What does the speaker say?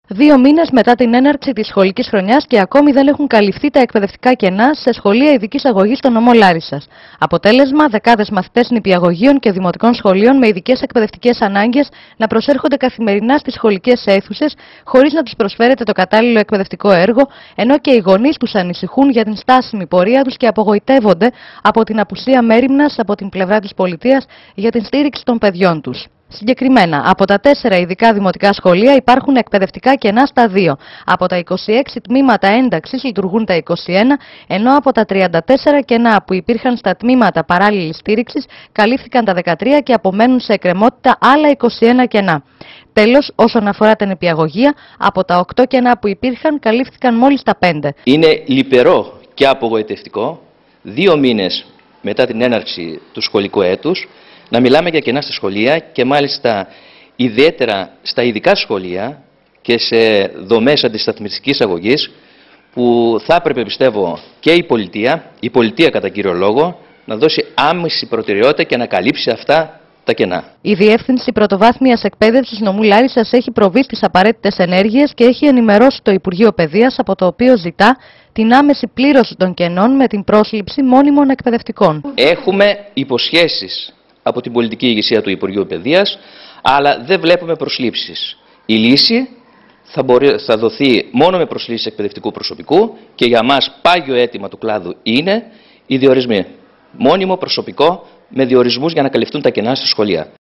2 μήνες μετά την έναρξη της σχολικής χρονιάς και ακόμη δεν έχουν καλυφθεί τα εκπαιδευτικά κενά σε σχολεία ειδικής αγωγής στο νομό Λάρισσας. Αποτέλεσμα, δεκάδες μαθητές νηπιαγωγείων και δημοτικών σχολείων με ειδικές εκπαιδευτικές ανάγκες να προσέρχονται καθημερινά στις σχολικές αίθουσες χωρίς να τους προσφέρεται το κατάλληλο εκπαιδευτικό έργο, ενώ και οι γονείς τους ανησυχούν για την στάσιμη πορεία τους και απογοητεύονται από την απουσία μέριμνας από την πλευρά της πολιτείας για την στήριξη των παιδιών τους. Συγκεκριμένα, από τα 4 ειδικά δημοτικά σχολεία υπάρχουν εκπαιδευτικά κενά στα 2. Από τα 26 τμήματα ένταξης λειτουργούν τα 21, ενώ από τα 34 κενά που υπήρχαν στα τμήματα παράλληλης στήριξης καλύφθηκαν τα 13 και απομένουν σε εκκρεμότητα άλλα 21 κενά. Τέλος, όσον αφορά την νηπιαγωγία, από τα 8 κενά που υπήρχαν καλύφθηκαν μόλις τα 5. Είναι λυπηρό και απογοητευτικό 2 μήνες μετά την έναρξη του σχολικού έτους να μιλάμε για κενά στα σχολεία και μάλιστα ιδιαίτερα στα ειδικά σχολεία και σε δομές αντισταθμιστικής αγωγής που θα έπρεπε, πιστεύω, και η πολιτεία κατά κύριο λόγο, να δώσει άμεση προτεραιότητα και να καλύψει αυτά τα κενά. Η Διεύθυνση Πρωτοβάθμιας Εκπαίδευσης νομού Λάρισσας έχει προβεί στις απαραίτητες ενέργειες και έχει ενημερώσει το Υπουργείο Παιδείας, από το οποίο ζητά την άμεση πλήρωση των κενών με την πρόσληψη μόνιμων εκπαιδευτικών. Έχουμε υποσχέσεις από την πολιτική ηγεσία του Υπουργείου Παιδείας, αλλά δεν βλέπουμε προσλήψεις. Η λύση θα δοθεί μόνο με προσλήψεις εκπαιδευτικού προσωπικού και για μας πάγιο αίτημα του κλάδου είναι οι διορισμοί. Μόνιμο προσωπικό με διορισμούς για να καλυφθούν τα κενά στα σχολεία.